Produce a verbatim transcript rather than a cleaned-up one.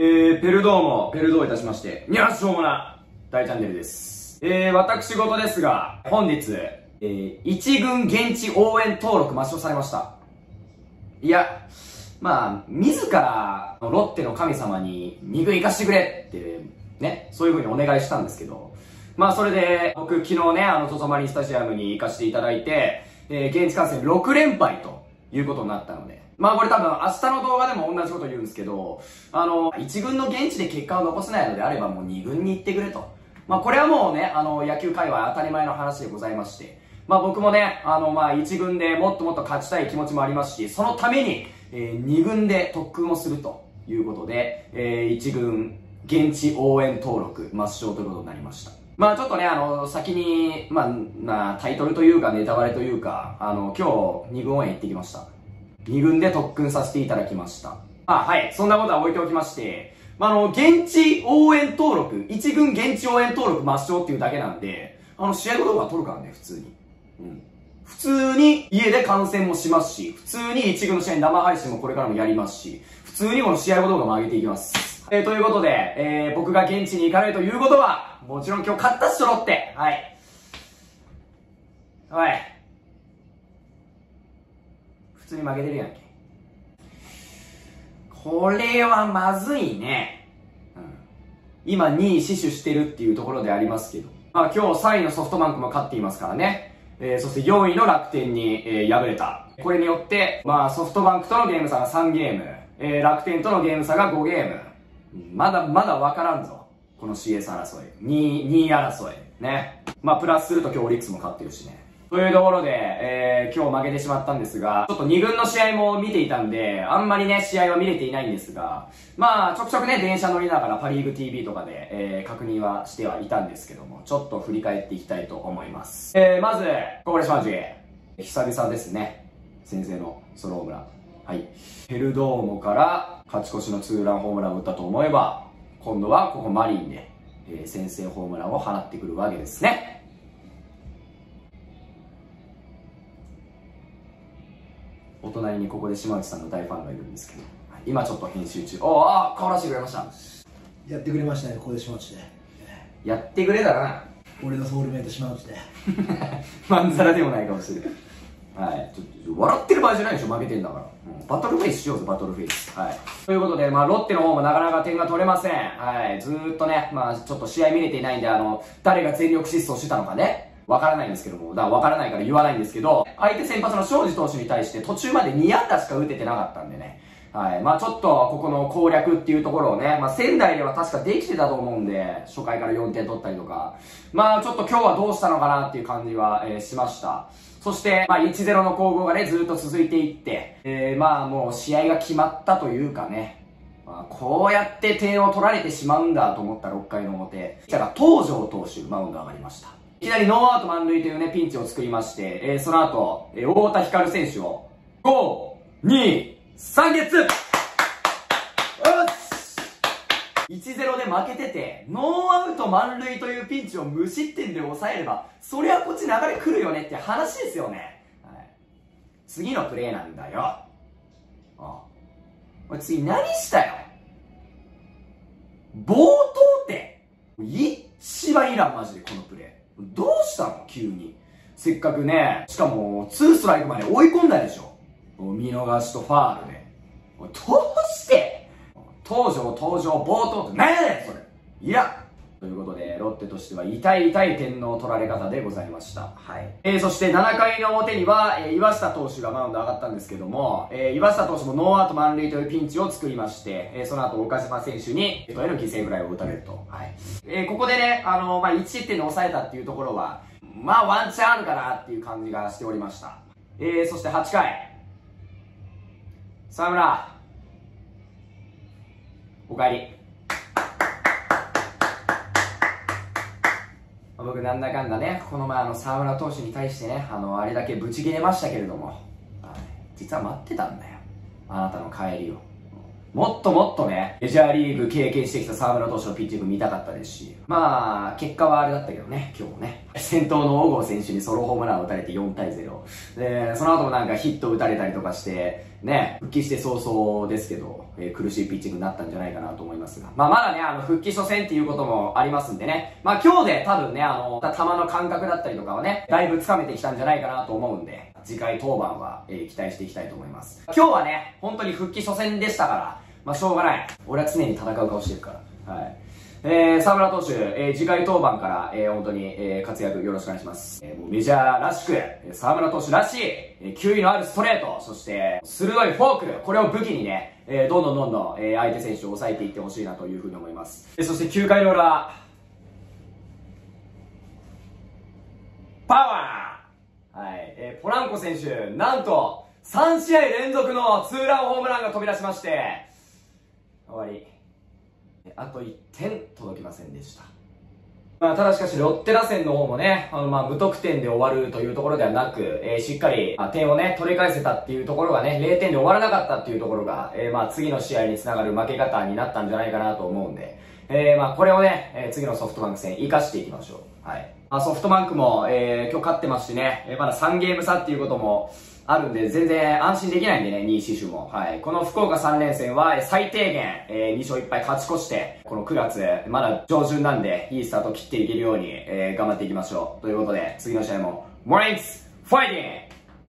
ー、ペルドーも、ペルドーいたしまして、にゃっしょうもな、大チャンネルです。えー、私事ですが、本日、えー、一軍現地応援登録抹消されました。いや、まあ、自ら、ロッテの神様に、に軍行かしてくれって、ね、そういう風にお願いしたんですけど、まあ、それで、僕、昨日ね、あの、ゾゾマリンスタジアムに行かせていただいて、えー、現地観戦ろく連敗ということになったので、まあこれ多分明日の動画でも同じこと言うんですけど、あの、一軍の現地で結果を残せないのであればもう二軍に行ってくれと。まあこれはもうね、あの、野球界隈当たり前の話でございまして、まあ僕もね、あの、まあ一軍でもっともっと勝ちたい気持ちもありますし、そのために、えー、二軍で特訓をするということで、えー、一軍現地応援登録抹消ということになりました。まあちょっとね、あの、先に、まあ、まあ、タイトルというかネタバレというか、あの、今日二軍応援行ってきました。二軍で特訓させていただきました。あ、はい。そんなことは置いておきまして、まあ、あの、現地応援登録、一軍現地応援登録抹消っていうだけなんで、あの、試合後動画撮るからね、普通に。うん。普通に家で観戦もしますし、普通に一軍の試合生配信もこれからもやりますし、普通にこの試合後動画も上げていきます。えー、ということで、えー、僕が現地に行かないということは、もちろん今日勝ったっしょ、ロッテ。はい。はい。普通に負けてるやんけ。これはまずいね。うん、今にい死守してるっていうところでありますけど。まあ今日さんいのソフトバンクも勝っていますからね。えー、そしてよんいの楽天に、えー、敗れた。これによって、まあソフトバンクとのゲーム差がさんゲーム、えー、楽天とのゲーム差がごゲーム。まだまだわからんぞ。この シーエス 争い。にい、にい争い。ね。まあプラスすると今日オリックスも勝ってるしね。というところで、えー、今日負けてしまったんですが、ちょっとに軍の試合も見ていたんで、あんまりね、試合は見れていないんですが、まあ、ちょくちょくね、電車乗りながらパリーグ ティーブイ とかで、えー、確認はしてはいたんですけども、ちょっと振り返っていきたいと思います。えー、まず、ここでしまじ。久々ですね。先生のソロホームラン。はい。ペルドーモから勝ち越しのツーランホームランを打ったと思えば、今度はここマリンで、えー、先制ホームランを放ってくるわけですね。お隣にここで島内さんの大ファンがいるんですけど、今ちょっと編集中。おお、あ、顔出してくれました。 やってくれましたね、ここで島内で。 やってくれたな。 俺のソウルメイト島内で。 まんざらでもないかもしれない。はい。ちょっと笑ってる場合じゃないでしょ、負けてんだから。うん、バトルフェイスしようぜ、バトルフェイス。はい。ということで、まあ、ロッテの方もなかなか点が取れません。はい。ずーっとね、まあ、ちょっと試合見れていないんで、あの、誰が全力疾走してたのかね。わからないんですけども、だからわからないから言わないんですけど、相手先発の庄司投手に対して途中までに安打しか打ててなかったんでね。はい。まあちょっと、ここの攻略っていうところをね、まあ仙台では確かできてたと思うんで、初回からよんてん取ったりとか。まあちょっと今日はどうしたのかなっていう感じは、えー、しました。そして、まあいちたいゼロの攻防がね、ずっと続いていって、えー、まあもう試合が決まったというかね、まあ、こうやって点を取られてしまうんだと思ったろっかいの表、だから東條投手、マウンド上がりました。いきなりノーアウト満塁というね、ピンチを作りまして、えー、その後、えー、太田光選手を、ご、に、さんゲッツーいちたいゼロで負けてて、ノーアウト満塁というピンチを無失点で抑えれば、そりゃこっち流れ来るよねって話ですよね。はい、次のプレーなんだよ。ああ、おい次何したよ。冒頭って、一番いらんマジでこのプレー。どうしたの急に。せっかくね、しかもツーストライクまで追い込んだでしょ。見逃しとファールで。どうして東條登場冒頭って何やねんそれ。いやということで、ロッテとしては痛い痛い点の取られ方でございました。はい。えー、そしてななかいの表には、えー、岩下投手がマウンド上がったんですけども、えー、岩下投手もノーアウト満塁というピンチを作りまして、えー、その後岡島選手に、レフトへの犠牲フライを打たれると。はい。えー、ここでね、あのー、まあ、いち失点で抑えたっていうところは、まあ、ワンチャンあるかなっていう感じがしておりました。えー、そしてはちかい。沢村。おかえり。僕なんだかんだね、この前あの沢村投手に対してね、あの、あれだけブチ切れましたけれども、実は待ってたんだよ。あなたの帰りを。もっともっとね、メジャーリーグ経験してきた沢村投手のピッチング見たかったですし、まあ、結果はあれだったけどね、今日もね。先頭の小郷選手にソロホームランを打たれてよんたいゼロ。で、その後もなんかヒット打たれたりとかして、ね、復帰して早々ですけど、 えー、苦しいピッチングになったんじゃないかなと思いますが。まあ、まだね、あの、復帰初戦っていうこともありますんでね。まあ、今日で多分ね、あの、球の感覚だったりとかはね、だいぶつかめてきたんじゃないかなと思うんで、次回登板は、えー、期待していきたいと思います。今日はね、本当に復帰初戦でしたから、まあ、しょうがない。俺は常に戦う顔してるから。はい。えー、沢村投手、えー、次回登板から、えー、本当に、えー、活躍よろしくお願いします。えー、もうメジャーらしく、沢村投手らしい、えー、球威のあるストレート、そして、鋭いフォーク、これを武器にね、えー、どんどんどんどん、えー、相手選手を抑えていってほしいなというふうに思います。えー、そしてきゅうかいの裏、パワーはい、えー、ポランコ選手、なんと、さんしあい連続のツーランホームランが飛び出しまして、終わり。あといってん届きませんでした。まあ、ただしかし、ロッテ打線の方もね、あの、まあ、無得点で終わるというところではなく、えー、しっかり、まあ、点をね、取り返せたっていうところがね、れいてんで終わらなかったっていうところが、えー、まあ、次の試合につながる負け方になったんじゃないかなと思うんで、えー、まあ、これをね、えー、次のソフトバンク戦活かしていきましょう。はい。まあ、ソフトバンクも、えー、今日勝ってますしね、えー、まださんゲーム差っていうことも、あるんで、全然安心できないんでね、にい死守も。はい。この福岡さん連戦は、最低限、えー、に勝いっぱい勝ち越して、このくがつ、まだ上旬なんで、いいスタート切っていけるように、えー、頑張っていきましょう。ということで、次の試合も、モリンズ、ファイティング